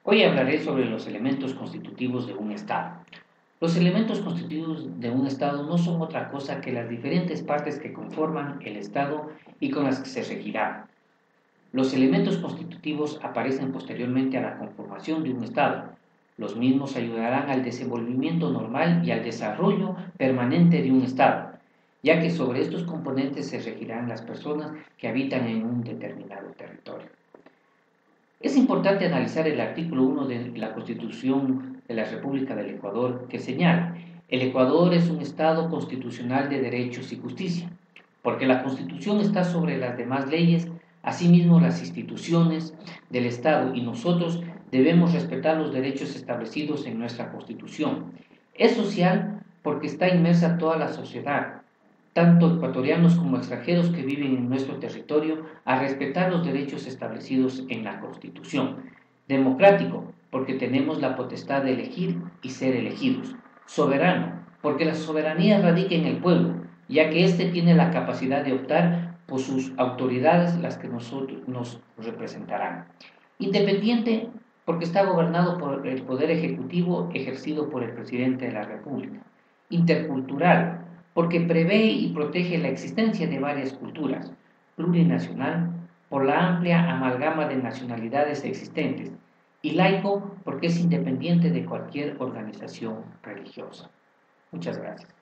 Hoy hablaré sobre los elementos constitutivos de un Estado. Los elementos constitutivos de un Estado no son otra cosa que las diferentes partes que conforman el Estado y con las que se regirá. Los elementos constitutivos aparecen posteriormente a la conformación de un Estado. Los mismos ayudarán al desenvolvimiento normal y al desarrollo permanente de un Estado, ya que sobre estos componentes se regirán las personas que habitan en un determinado territorio. Es importante analizar el artículo 1 de la Constitución de la República del Ecuador, que señala: el Ecuador es un Estado constitucional de derechos y justicia, porque la Constitución está sobre las demás leyes. Asimismo, las instituciones del Estado y nosotros debemos respetar los derechos establecidos en nuestra Constitución. Es social porque está inmersa toda la sociedad, tanto ecuatorianos como extranjeros que viven en nuestro territorio, a respetar los derechos establecidos en la Constitución. Democrático, porque tenemos la potestad de elegir y ser elegidos. Soberano, porque la soberanía radica en el pueblo, ya que éste tiene la capacidad de optar por sus autoridades, las que nosotros nos representarán. Independiente, porque está gobernado por el Poder Ejecutivo ejercido por el Presidente de la República. Intercultural, porque prevé y protege la existencia de varias culturas. Plurinacional, por la amplia amalgama de nacionalidades existentes. Y laico, porque es independiente de cualquier organización religiosa. Muchas gracias.